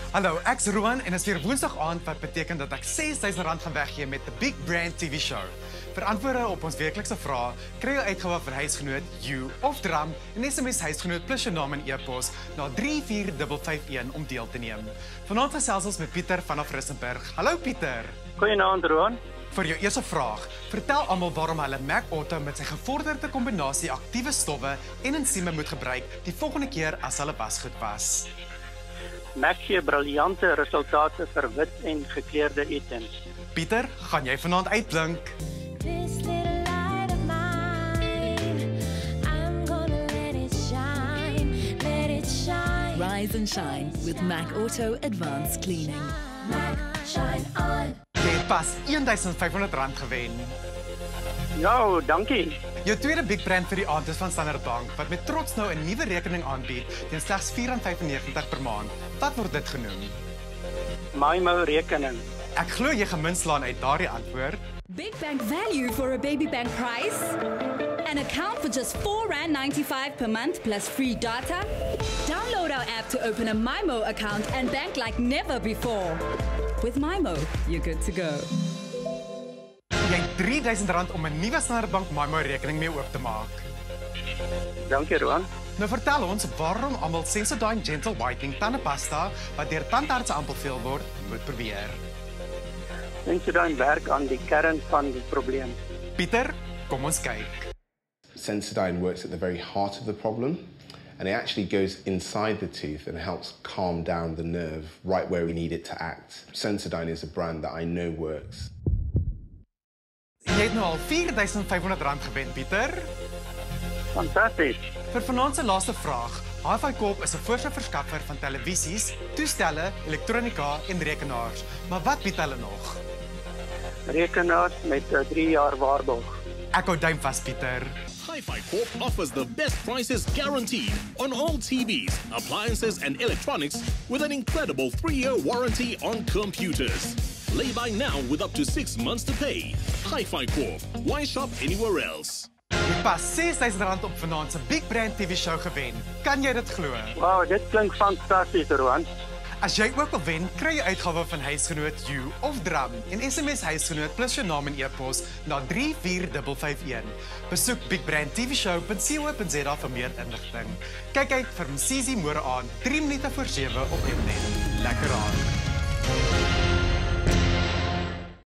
Hallo, ek's Roan en is weer Woensdag aand wat beteken dat ek R6,000 gaan weggee met The Big Brand TV Show. Vir antwoorde op ons weeklikse vrae, kry jy uitgawe vir huisgenoot You of Drum en SMS huisgenoot plus jou naam en e-pos na 34551 om deel te neem. Vanaand gesels ons met Pieter vanaf Rissenburg. Hallo Pieter. Goeienaand Roan. Vir jou eerste vraag, vertel almal waarom hulle Mac Auto met sy gevorderde kombinasie aktiewe stowwe en ensieme moet gebruik die volgende keer as hulle wasgoed was. Mac gee briljante resultate vir wit en gekleurde items. Pieter, gaan jy vanaand uitblink? This little light of mine, I'm gonna let it shine, let it shine. Rise and shine with Mac Auto Advanced Cleaning. Mac, shine on. Jy het pas R1,500 gewen. Ja, dankie. Jou tweede big brand vir die aand is van Standard Bank, wat met trots nou 'n nuwe rekening aanbied teen slegs R4,95 per maand. Wat word dit genoem? MyMo rekening. Ek glo jy gaan minslaan uit daardie antwoord. Big bank value for a baby bank price? An account for just R4.95 per month plus free data? Download our app to open a MyMo account and bank like never before. With MyMo, you're good to go. Jy het R3,000 om 'n nuwe Standard Bank MyMo rekening mee oop te maak. Dankie Roan. Nou vertel ons waarom almal Sensodyne Gentle Whitening tandepasta wat deur tandartse aanbeveel word, moet probeer. Sensodyne werk aan die kern van die probleem. Pieter, kom ons kyk. Sensodyne works at the very heart of the problem, and it actually goes inside the tooth and helps calm down the nerve right where we need it to act. Sensodyne is a brand that I know works. Jy het nou al R4,500 gewen, Pieter. Fantasties. Vir vanaand se laaste vraag. Hi-Fi Corp is 'n voorsieverskaffer van televisies, toestelle, elektronika en rekenaars. Maar wat bied hulle nog? Rekenaars met 'n 3 jaar waarborg. Ek hou duim vas, Pieter. Hi-Fi Corp offers the best prices guaranteed on all TVs, appliances and electronics with an incredible 3-year warranty on computers. Lay by now with up to 6 months to pay. Hi-Fi Corp. Why shop anywhere else? Jy het pas R6,000 op vanaand se Big Brand TV Show gewen. Kan jy dit glo? Wow, dit klink fantasties Roan. As jy ook wil wen, kry jy uitgawe van huisgenoot You of Drum en SMS huisgenoot plus jou naam en e-pos na 34551. Besoek bigbrandtvshow.co.za vir meer inligting. Kyk uit vir Msisi môre aand 3 minute voor 7 op Mnet. Lekker aan.